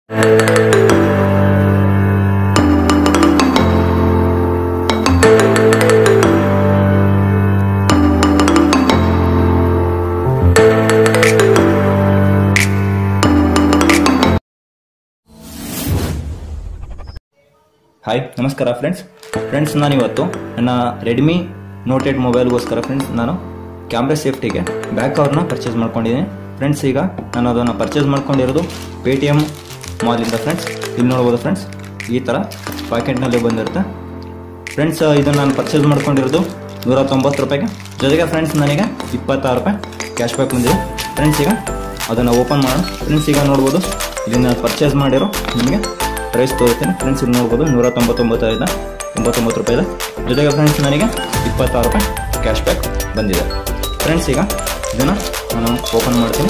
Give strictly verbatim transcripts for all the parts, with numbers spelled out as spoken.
Hi ನಮಸ್ಕಾರ friends friends ನಾನು ಇವತ್ತು ನನ್ನ ರೆಡ್ಮಿ ನೋಟ್ ಏಟ್ ಮೊಬೈಲ್ಗೋಸ್ಕರ ಫ್ರೆಂಡ್ಸ್ ನಾನು ಕ್ಯಾಮ್ರಾ ಸೇಫ್ಟಿಗೆ ಬ್ಯಾಕ್ ಕವರ್ನ ಪರ್ಚೇಸ್ ಮಾಡ್ಕೊಂಡಿದ್ದೀನಿ ಫ್ರೆಂಡ್ಸ್. ಈಗ ನಾನು ಅದನ್ನು ಪರ್ಚೇಸ್ ಮಾಡ್ಕೊಂಡಿರೋದು ಪೇ ಟಿ ಎಮ್ ಮಾಲಿಂದ ಫ್ರೆಂಡ್ಸ್. ಇಲ್ಲಿ ನೋಡ್ಬೋದು ಫ್ರೆಂಡ್ಸ್, ಈ ಥರ ಪ್ಯಾಕೆಟ್ನಲ್ಲಿ ಬಂದಿರುತ್ತೆ ಫ್ರೆಂಡ್ಸ್. ಇದನ್ನು ನಾನು ಪರ್ಚೇಸ್ ಮಾಡ್ಕೊಂಡಿರೋದು ನೂರ ತೊಂಬತ್ತು ರೂಪಾಯಿಗೆ, ಜೊತೆಗೆ ಫ್ರೆಂಡ್ಸ್ ನನಗೆ ಇಪ್ಪತ್ತಾರು ರೂಪಾಯಿ ಕ್ಯಾಶ್ ಬ್ಯಾಕ್ ಬಂದಿದೆ ಫ್ರೆಂಡ್ಸ್. ಈಗ ಅದನ್ನು ಓಪನ್ ಮಾಡೋಣ ಫ್ರೆಂಡ್ಸ್. ಈಗ ನೋಡ್ಬೋದು ಇದನ್ನು ಪರ್ಚೇಸ್ ಮಾಡಿರೋ ನಿಮಗೆ ಪ್ರೈಸ್ ತೋರಿಸ್ತೀನಿ ಫ್ರೆಂಡ್ಸ್. ಇಲ್ಲಿ ನೋಡ್ಬೋದು ನೂರ ತೊಂಬತ್ತೊಂಬತ್ತೈದ ತೊಂಬತ್ತೊಂಬತ್ತು ರೂಪಾಯಿ ಇದೆ, ಜೊತೆಗೆ ಫ್ರೆಂಡ್ಸ್ ನನಗೆ ಇಪ್ಪತ್ತಾರು ರೂಪಾಯಿ ಕ್ಯಾಶ್ ಬ್ಯಾಕ್ ಬಂದಿದೆ ಫ್ರೆಂಡ್ಸ್. ಈಗ ಇದನ್ನು ನಾನು ಓಪನ್ ಮಾಡ್ತೀನಿ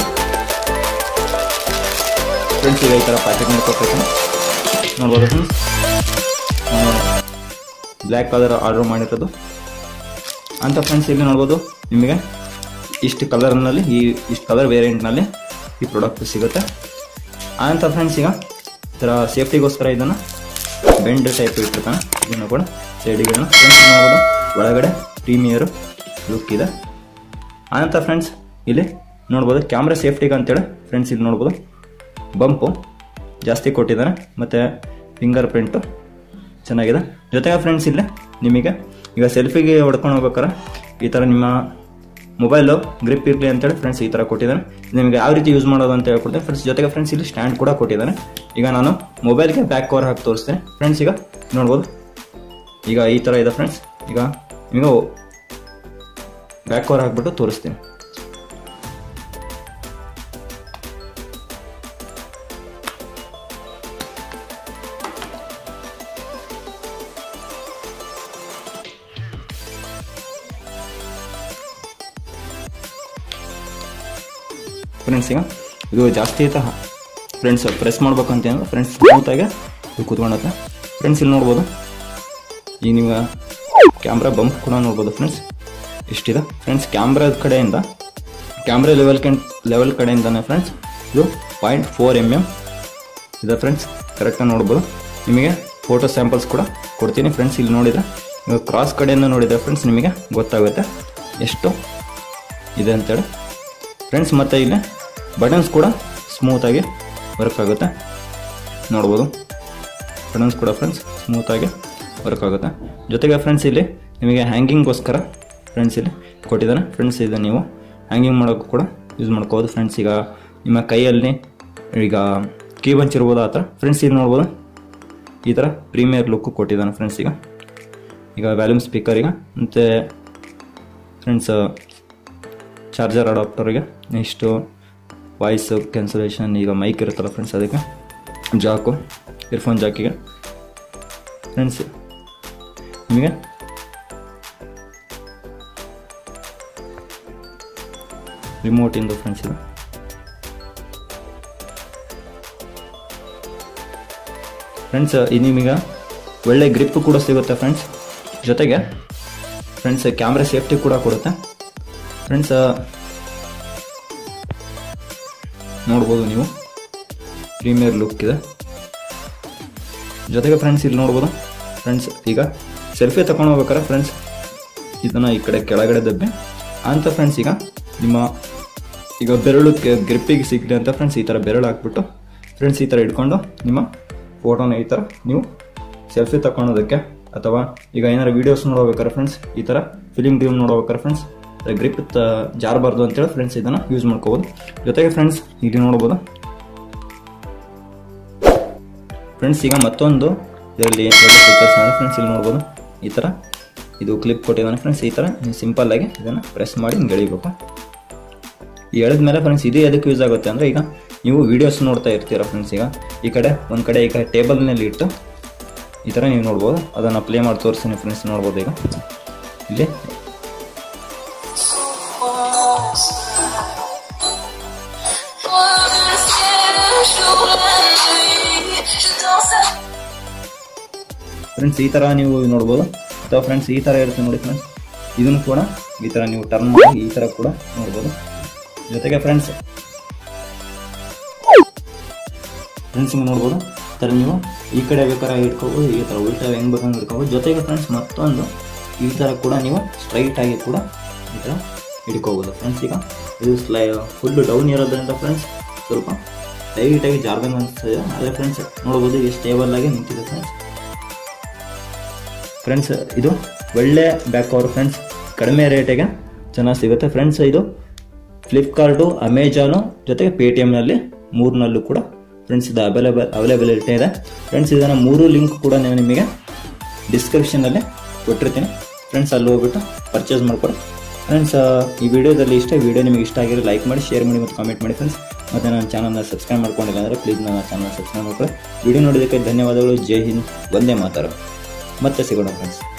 ಫ್ರೆಂಡ್ಸ್. ಈಗ ಈ ಥರ ಪ್ಯಾಕೆಟ್ ಮಾಡ್ಕೊಳ್ತೀನಿ ನೋಡ್ಬೋದು ಫ್ರೆಂಡ್ಸ್. ಬ್ಲ್ಯಾಕ್ ಕಲರ್ ಆರ್ಡರ್ ಮಾಡಿರೋದು ಅಂತ ಫ್ರೆಂಡ್ಸ್. ಇಲ್ಲಿ ನೋಡ್ಬೋದು ನಿಮಗೆ ಇಷ್ಟು ಕಲರ್ನಲ್ಲಿ ಈ ಇಷ್ಟು ಕಲರ್ ವೇರಿಯಂಟ್ನಲ್ಲಿ ಈ ಪ್ರಾಡಕ್ಟ್ ಸಿಗುತ್ತೆ ಅಂತ ಫ್ರೆಂಡ್ಸ್. ಈಗ ಈ ಥರ ಸೇಫ್ಟಿಗೋಸ್ಕರ ಇದನ್ನು ಬೆಂಡ್ ಟೈಪ್ ಇಟ್ಟಿರ್ತಾನೆ, ಇದನ್ನು ಕೂಡ ಸೈಡಿಗೆ ಫ್ರೆಂಡ್ಸ್ ನೋಡ್ಬೋದು. ಒಳಗಡೆ ಪ್ರೀಮಿಯರು ಲುಕ್ ಇದೆ ಅಂತ ಫ್ರೆಂಡ್ಸ್. ಇಲ್ಲಿ ನೋಡ್ಬೋದು ಕ್ಯಾಮ್ರಾ ಸೇಫ್ಟಿಗೆ ಅಂತೇಳಿ ಫ್ರೆಂಡ್ಸ್. ಇಲ್ಲಿ ನೋಡ್ಬೋದು ಬಂಪು ಜಾಸ್ತಿ ಕೊಟ್ಟಿದ್ದಾನೆ ಮತ್ತು ಫಿಂಗರ್ ಪ್ರಿಂಟು ಚೆನ್ನಾಗಿದೆ. ಜೊತೆಗೆ ಫ್ರೆಂಡ್ಸ್ ಇಲ್ಲಿ ನಿಮಗೆ ಈಗ ಸೆಲ್ಫಿಗೆ ಹೊಡ್ಕೊಂಡು ಹೋಗ್ಬೇಕಾರೆ ಈ ಥರ ನಿಮ್ಮ ಮೊಬೈಲು ಗ್ರಿಪ್ ಇರಲಿ ಅಂತೇಳಿ ಫ್ರೆಂಡ್ಸ್ ಈ ಥರ ಕೊಟ್ಟಿದ್ದಾನೆ. ನಿಮಗೆ ಯಾವ ರೀತಿ ಯೂಸ್ ಮಾಡೋದು ಅಂತ ಹೇಳ್ಕೊಡ್ತೇನೆ ಫ್ರೆಂಡ್ಸ್. ಜೊತೆಗೆ ಫ್ರೆಂಡ್ಸ್ ಇಲ್ಲಿ ಸ್ಟ್ಯಾಂಡ್ ಕೂಡ ಕೊಟ್ಟಿದ್ದಾನೆ. ಈಗ ನಾನು ಮೊಬೈಲ್ಗೆ ಬ್ಯಾಕ್ ಕವರ್ ಹಾಕಿ ತೋರಿಸ್ತೇನೆ ಫ್ರೆಂಡ್ಸ್. ಈಗ ನೋಡ್ಬೋದು ಈಗ ಈ ಥರ ಇದೆ ಫ್ರೆಂಡ್ಸ್. ಈಗ ನಿಮಗೆ ಬ್ಯಾಕ್ ಕವರ್ ಹಾಕ್ಬಿಟ್ಟು ತೋರಿಸ್ತೀನಿ. ಫ್ರೆಂಡ್ಸ್ ಈಗ ಇದು ಜಾಸ್ತಿ ಐತ ಫ್ರೆಂಡ್ಸ್ ಪ್ರೆಸ್ ಮಾಡ್ಬೇಕಂತ ಅಂದ್ರೆ ಫ್ರೆಂಡ್ಸ್ ಸ್ಮೂತಾಗಿ ಇದು ಕೂತ್ಕೊಂಡತ್ತೆ ಫ್ರೆಂಡ್ಸ್. ಇಲ್ಲಿ ನೋಡ್ಬೋದು ಈಗ ನೀವು ಕ್ಯಾಮ್ರಾ ಬಂಪ್ ಕೂಡ ನೋಡ್ಬೋದು ಫ್ರೆಂಡ್ಸ್. ಇಷ್ಟಿದೆ ಫ್ರೆಂಡ್ಸ್. ಕ್ಯಾಮ್ರಾದ ಕಡೆಯಿಂದ ಕ್ಯಾಮ್ರಾ ಲೆವೆಲ್ ಕೆ ಲೆವೆಲ್ ಕಡೆಯಿಂದಾನೆ ಫ್ರೆಂಡ್ಸ್ ಇದು ಪಾಯಿಂಟ್ ಫೋರ್ ಎಮ್ ಎಮ್ ಇದೆ ಫ್ರೆಂಡ್ಸ್. ಕರೆಕ್ಟಾಗಿ ನೋಡ್ಬೋದು. ನಿಮಗೆ ಫೋಟೋ ಸ್ಯಾಂಪಲ್ಸ್ ಕೂಡ ಕೊಡ್ತೀನಿ ಫ್ರೆಂಡ್ಸ್. ಇಲ್ಲಿ ನೋಡಿದರೆ ನೀವು ಕ್ರಾಸ್ ಕಡೆಯಿಂದ ನೋಡಿದರೆ ಫ್ರೆಂಡ್ಸ್ ನಿಮಗೆ ಗೊತ್ತಾಗುತ್ತೆ ಎಷ್ಟು ಇದೆ ಅಂತೇಳಿ ಫ್ರೆಂಡ್ಸ್. ಮತ್ತು ಇಲ್ಲಿ ಬಟನ್ಸ್ ಕೂಡ ಸ್ಮೂತಾಗಿ ವರ್ಕ್ ಆಗುತ್ತೆ ನೋಡ್ಬೋದು. ಬಟನ್ಸ್ ಕೂಡ ಫ್ರೆಂಡ್ಸ್ ಸ್ಮೂತಾಗಿ ವರ್ಕ್ ಆಗುತ್ತೆ. ಜೊತೆಗೆ ಫ್ರೆಂಡ್ಸ್ ಇಲ್ಲಿ ನಿಮಗೆ ಹ್ಯಾಂಗಿಂಗ್ಗೋಸ್ಕರ ಫ್ರೆಂಡ್ಸ್ ಇಲ್ಲಿ ಕೊಟ್ಟಿದ್ದಾನೆ ಫ್ರೆಂಡ್ಸ್. ಇದು ನೀವು ಹ್ಯಾಂಗಿಂಗ್ ಮಾಡೋಕ್ಕೂ ಕೂಡ ಯೂಸ್ ಮಾಡ್ಕೋಬೋದು ಫ್ರೆಂಡ್ಸ್. ಈಗ ನಿಮ್ಮ ಕೈಯಲ್ಲಿ ಈಗ ಕೀ ಬಂಚ್ ಇರ್ಬೋದು ಆ ಥರ ಫ್ರೆಂಡ್ಸ್. ಇಲ್ಲಿ ನೋಡ್ಬೋದು ಈ ಥರ ಪ್ರೀಮಿಯರ್ ಲುಕ್ಕು ಕೊಟ್ಟಿದ್ದಾನೆ ಫ್ರೆಂಡ್ಸ್. ಈಗ ಈಗ ವ್ಯಾಲ್ಯೂಮ್ ಸ್ಪೀಕರ್ ಈಗ ಮತ್ತು ಫ್ರೆಂಡ್ಸ್ ಚಾರ್ಜರ್ ಅಡಾಪ್ಟರ್ಗೆ ನೆಕ್ಸ್ಟು ವಾಯ್ಸ್ ಕ್ಯಾನ್ಸಲೇಷನ್, ಈಗ ಮೈಕ್ ಇರುತ್ತಲ್ಲ ಫ್ರೆಂಡ್ಸ್ ಅದಕ್ಕೆ ಜಾಕು, ಇಯರ್ಫೋನ್ ಜಾಕಿಗೆ ಫ್ರೆಂಡ್ಸ್. ನಿಮಗೆ ರಿಮೋಟ್ ಇಂದು ಫ್ರೆಂಡ್ಸ್ ಇದು ಫ್ರೆಂಡ್ಸ್. ಇದು ನಿಮಗೆ ಒಳ್ಳೆ ಗ್ರಿಪ್ ಕೂಡ ಸಿಗುತ್ತೆ ಫ್ರೆಂಡ್ಸ್. ಜೊತೆಗೆ ಫ್ರೆಂಡ್ಸ್ ಕ್ಯಾಮ್ರಾ ಸೇಫ್ಟಿ ಕೂಡ ಕೊಡುತ್ತೆ ಫ್ರೆಂಡ್ಸ್. ನೋಡ್ಬೋದು ನೀವು ಪ್ರೀಮಿಯರ್ ಲುಕ್ ಇದೆ. ಜೊತೆಗೆ ಫ್ರೆಂಡ್ಸ್ ಇಲ್ಲಿ ನೋಡ್ಬೋದು ಫ್ರೆಂಡ್ಸ್. ಈಗ ಸೆಲ್ಫಿ ತಗೊಂಡು ಹೋಗ್ಬೇಕಾರೆ ಫ್ರೆಂಡ್ಸ್ ಇದನ್ನು ಈ ಕಡೆ ಕೆಳಗಡೆ ದಬ್ಬೆ ಅಂತ ಫ್ರೆಂಡ್ಸ್. ಈಗ ನಿಮ್ಮ ಈಗ ಬೆರಳು ಗ್ರಿಪ್ಪಿಗೆ ಸಿಗಲಿ ಅಂತ ಫ್ರೆಂಡ್ಸ್ ಈ ಥರ ಬೆರಳು ಹಾಕ್ಬಿಟ್ಟು ಫ್ರೆಂಡ್ಸ್ ಈ ಥರ ಇಟ್ಕೊಂಡು ನಿಮ್ಮ ಫೋಟೋನ ಈ ಥರ ನೀವು ಸೆಲ್ಫಿ ತಗೊಳೋದಕ್ಕೆ, ಅಥವಾ ಈಗ ಏನಾರು ವೀಡಿಯೋಸ್ ನೋಡ್ಬೇಕಾರೆ ಫ್ರೆಂಡ್ಸ್ ಈ ಥರ ಫಿಲಿಮ್ ಗೇಮ್ ನೋಡ್ಬೇಕಾರೆ ಫ್ರೆಂಡ್ಸ್ ಗ್ರಿಪ್ ಜಾರಬಾರ್ದು ಅಂತೇಳಿ ಫ್ರೆಂಡ್ಸ್ ಇದನ್ನು ಯೂಸ್ ಮಾಡ್ಕೋಬೋದು. ಜೊತೆಗೆ ಫ್ರೆಂಡ್ಸ್ ಇಲ್ಲಿ ನೋಡ್ಬೋದು ಫ್ರೆಂಡ್ಸ್. ಈಗ ಮತ್ತೊಂದು ಇದರಲ್ಲಿ ಒಳ್ಳೆ ಫೀಚರ್ಸ್ ಅಂದರೆ ಫ್ರೆಂಡ್ಸ್ ಇಲ್ಲಿ ನೋಡ್ಬೋದು ಈ ಥರ ಇದು ಕ್ಲಿಪ್ ಕೊಟ್ಟಿದ್ದಾನೆ ಫ್ರೆಂಡ್ಸ್. ಈ ಥರ ನೀವು ಸಿಂಪಲ್ಲಾಗಿ ಇದನ್ನು ಪ್ರೆಸ್ ಮಾಡಿ ಹಿಂಗೆ ಎಳಿಬೇಕು. ಈ ಎಳೆದ ಮೇಲೆ ಫ್ರೆಂಡ್ಸ್ ಇದು ಎದಕ್ಕೆ ಯೂಸ್ ಆಗುತ್ತೆ ಅಂದರೆ ಈಗ ನೀವು ವೀಡಿಯೋಸ್ ನೋಡ್ತಾ ಇರ್ತೀರ ಫ್ರೆಂಡ್ಸ್. ಈಗ ಈ ಕಡೆ ಒಂದು ಕಡೆ ಈಗ ಟೇಬಲ್ನಲ್ಲಿ ಇಟ್ಟು ಈ ಥರ ನೀವು ನೋಡ್ಬೋದು. ಅದನ್ನು ಪ್ಲೇ ಮಾಡಿ ತೋರಿಸ್ತೀನಿ ಫ್ರೆಂಡ್ಸ್. ನೋಡ್ಬೋದು ಈಗ ಇಲ್ಲಿ ಫ್ರೆಂಡ್ಸ್ ಈ ಥರ ನೀವು ನೋಡ್ಬೋದು. ಅಥವಾ ಫ್ರೆಂಡ್ಸ್ ಈ ಥರ ಇರುತ್ತೆ ನೋಡಿ ಫ್ರೆಂಡ್ಸ್. ಇದನ್ನು ಕೂಡ ಈ ಥರ ನೀವು ಟರ್ನ್ ಮಾಡಿ ಈ ಥರ ಕೂಡ ನೋಡ್ಬೋದು. ಜೊತೆಗೆ ಫ್ರೆಂಡ್ಸ್ ಫ್ರೆಂಡ್ಸ್ ಹಿಂಗೆ ನೋಡ್ಬೋದು. ಈ ಥರ ನೀವು ಈ ಕಡೆ ಬೇಕಾದ್ರೆ ಇಟ್ಕೋಬೋದು, ಈ ಥರ ಉಲ್ಟಾ ಹೆಂಗೆ ಬೇಕಂಗೆ ಇಟ್ಕೋಬೋದು. ಜೊತೆಗೆ ಫ್ರೆಂಡ್ಸ್ ಮತ್ತೊಂದು ಈ ಥರ ಕೂಡ ನೀವು ಸ್ಟ್ರೈಟಾಗಿ ಕೂಡ ಈ ಥರ ಹಿಡ್ಕೋಬೋದು ಫ್ರೆಂಡ್ಸ್. ಈಗ ಇದು ಸ್ಲೈ ಫುಲ್ಲು ಡೌನ್ ಇರೋದ್ರಿಂದ ಫ್ರೆಂಡ್ಸ್ ಸ್ವಲ್ಪ ಲೈಟಾಗಿ ಜಾರ್ಗಂಗ್ ಅನಿಸ್ತದೆ. ಆದರೆ ಫ್ರೆಂಡ್ಸ್ ನೋಡ್ಬೋದು ಈಗ ಸ್ಟೇಬಲ್ಲಾಗಿ ನಿಂತಿದೆ ಫ್ರೆಂಡ್ಸ್. ಫ್ರೆಂಡ್ಸ್ ಇದು ಒಳ್ಳೆ ಬ್ಯಾಕ್ ಕವರ್ ಫ್ರೆಂಡ್ಸ್, ಕಡಿಮೆ ರೇಟಿಗೆ ಚೆನ್ನಾಗಿ ಸಿಗುತ್ತೆ ಫ್ರೆಂಡ್ಸ್. ಇದು ಫ್ಲಿಪ್ಕಾರ್ಟು, ಅಮೆಜಾನು ಜೊತೆಗೆ ಪೇ ಟಿ ಎಮ್ನಲ್ಲಿ ಮೂರಿನಲ್ಲೂ ಕೂಡ ಫ್ರೆಂಡ್ಸ್ ಇದು ಅವೈಲೇಬಲ್ ಅವೈಲೇಬಿಲಿಟಿ ಇದೆ ಫ್ರೆಂಡ್ಸ್. ಇದನ್ನು ಮೂರು ಲಿಂಕ್ ಕೂಡ ನಾನು ನಿಮಗೆ ಡಿಸ್ಕ್ರಿಪ್ಷನಲ್ಲಿ ಕೊಟ್ಟಿರ್ತೀನಿ ಫ್ರೆಂಡ್ಸ್, ಅಲ್ಲಿ ಹೋಗ್ಬಿಟ್ಟು ಪರ್ಚೇಸ್ ಮಾಡ್ಕೊಳ್ಳಿ ಫ್ರೆಂಡ್ಸ್. ಈ ವಿಡಿಯೋದಲ್ಲಿ ಇಷ್ಟ ವಿಡಿಯೋ ನಿಮಗೆ ಇಷ್ಟ ಆಗಿರೋ ಲೈಕ್ ಮಾಡಿ, ಶೇರ್ ಮಾಡಿ ಮತ್ತು ಕಾಮೆಂಟ್ ಮಾಡಿ ಫ್ರೆಂಡ್ಸ್. ಮತ್ತು ನನ್ನ ಚಾನಲ್ನ ಸಬ್ಸ್ಕ್ರೈಬ್ ಮಾಡ್ಕೊಂಡಿಲ್ಲ ಅಂದರೆ ಪ್ಲೀಸ್ ನನ್ನ ಚಾನಲ್ನ ಸಬ್ಸ್ಕ್ರೈಬ್ ಮಾಡ್ಕೊಳ್ಳಿ. ವಿಡಿಯೋ ನೋಡೋದಕ್ಕೆ ಧನ್ಯವಾದಗಳು. ಜೈ ಹಿಂದ್, ವಂದೇ ಮಾತರಂ. ಮತ್ತೆ ಸಿಗೋಣ ಫ್ರೆಂಡ್ಸ್.